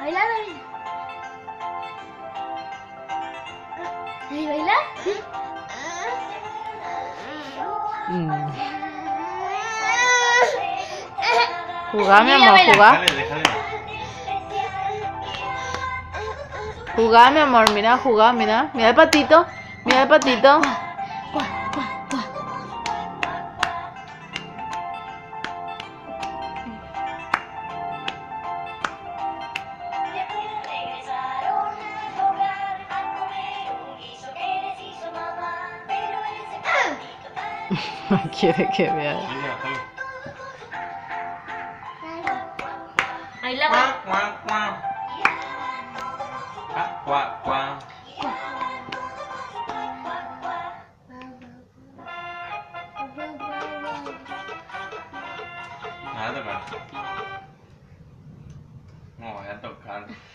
Baila, baila. ¿Y baila? Sí. Jugá, mi Niña, amor, baila. jugá. Déjale. Jugá, mi amor, mira, jugá, mira. Mira el patito. Mira el patito. Cuá, cuá, cuá. Quiere que vea. Venga, déjalo. Baila, Cuac, baila. cuac, cuac. Ah, cuac, cuac. Nada, tocar. No voy a tocar.